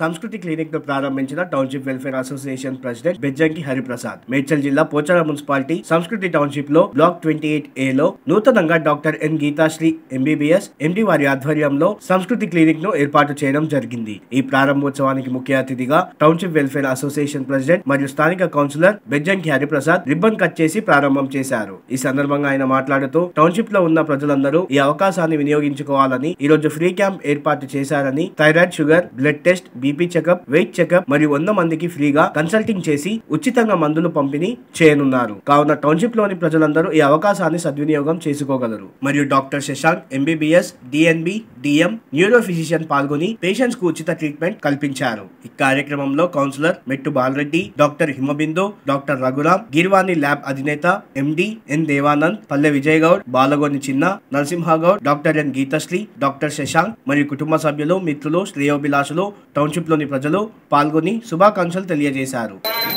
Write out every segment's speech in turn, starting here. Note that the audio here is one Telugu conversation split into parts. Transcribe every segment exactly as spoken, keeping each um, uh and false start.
సంస్కృతి క్లినిక్ ను ప్రారంభించిన township welfare association president Bejjanki Hariprasad. Medchal జిల్లా పోచారం మున్సిపాలిటీ సంస్కృతి టౌన్షిప్ లో బ్లాక్ ట్వంటీ ఎయిట్ ఏ లో నూతనంగా doctor N Geethasri MBBS MD వారి ఆధ్వర్యంలో సంస్కృతి క్లినిక్ ను ఏర్పాటు చేయడం జరిగింది. ఈ ప్రారంభోత్సవానికి ముఖ్య అతిథిగా టౌన్షిప్ వెల్ఫేర్ అసోసియేషన్ ప్రెసిడెంట్ మరియు స్థానిక councillor Bejjanki Hariprasad ribbon cut చేసి ప్రారంభం చేశారు. ఈ సందర్భంగా ఆయన మాట్లాడుతూ టౌన్షిప్ లో ఉన్న ప్రజలందరూ ఈ అవకాశాన్ని వినియోగించుకోవాలని ఈ రోజు ఫ్రీ క్యాంప్ ఏర్పాటు చేశారని, thyroid, sugar, blood test, BP checkup, weight checkup మరియు వంద మందికి ఫ్రీగా కన్సల్టింగ్ చేసి ఉచితంగా మందులు పంపిణీ చేయనున్నారు. కావున టౌన్షిప్ లోని ప్రజలందరూ ఈ అవకాశాన్ని సద్వినియోగం చేసుకోగలరు. మరియు doctor Shashank MBBS, DNB, DM, neuro physician పాల్గొని పేషెంట్స్ కు ఉచిత ట్రీట్మెంట్ కల్పించారు. ఈ కార్యక్రమంలో councillor Mettu Balareddy, doctor Himabindu, doctor Raghuram, Girvani lab అధినేత MD N Devanand, Palle Vijay Goud, Balagoni Chinna, Narasimhagoud, doctor N Geethasri, doctor Shashank మరియు కుటుంబ సభ్యులు, మిత్రులు, శ్రేయోభిలాషులు, టౌన్షిప్ లోని ప్రజలు పాల్గొని శుభాకాంక్షలు తెలియజేశారు.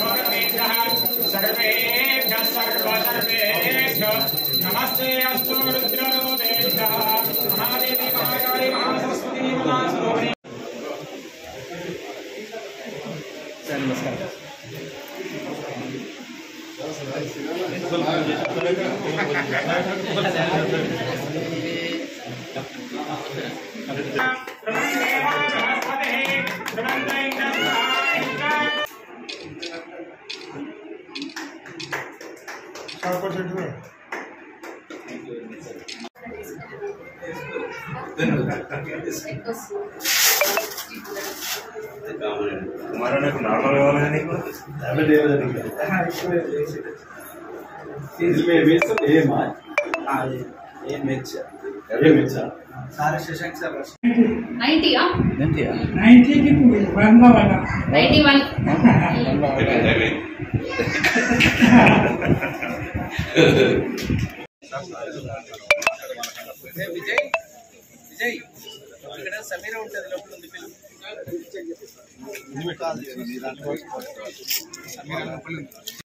విజయ్ విజయ్ ఇక్కడ సమీర ఉంటుంది లోపల ఉంది పిల్లలు.